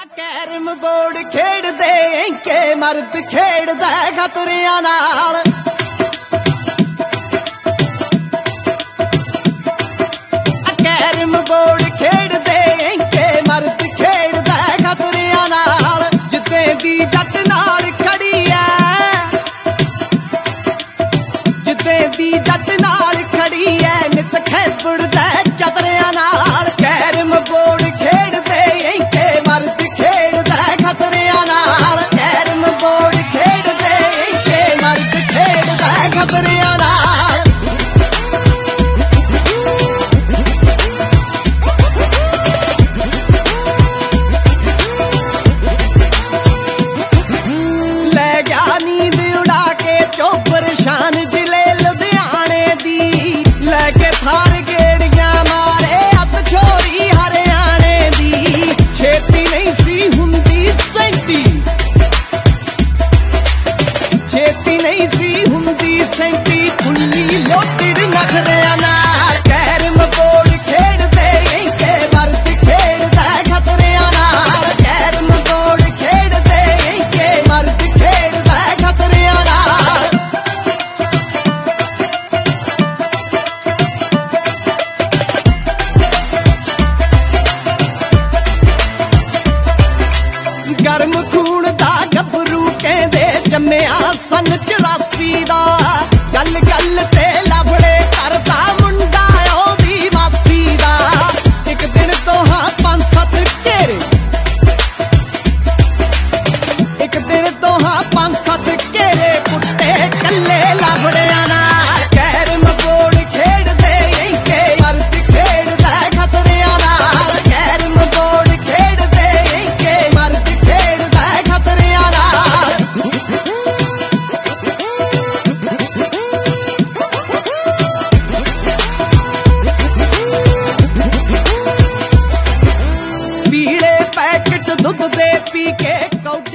Carrom board खेड़दे इंके मर्द खेड़दा खतरियां नाल। Carrom board खेड़दे इंके मर्द खेड़दा खतरियां नाल। जिद्दे दी जट नाल खड़ी है, जिद्दे दी जट नाल खड़ी है, नित खेपड़दा चतरियां नाल। कैरम बोर्ड खेड़दे इंके मर्द खेड़दा खतरियां नाल। कैरम बोर्ड खेड़दे इंके मर्द खेड़दा खतरियां नाल। ले गया नींद उड़ा के चौपर शान जिले लुधियाने दी, लेके थार गेड़ियां मारे अत छोरी हरियाणे दी। छेती नहीं सी हुंदी सैंती, छेती नहीं सी हुंदी सैंती, फुल्ली लोटिड़ नखरियां नाल। कैरम बोर्ड खेड़दे इंके मर्द खेड़दा खतरियां नाल। कैरम बोर्ड खेड़दे इंके मर्द खेड़दा खतरियां नाल। गर्म खून दा गभरू कहंदे जम्मिया सन 84 दा। गल गल ते लफड़े करदा मुंडा ओदी मासी दा। एक दिन तो हाँ 5-7 घेरे, एक दिन तो हाँ 5-7 घेरे कुत्ते कल्ले लफड़ियां नाल। कैरम बोर्ड खेड़दे इंके मर्द खेड़दा खतरियां नाल। कैरम बोर्ड खेड़दे इंके मर्द खेड़दा खतरियां नाल। पीले पैकेट दुध दे पी के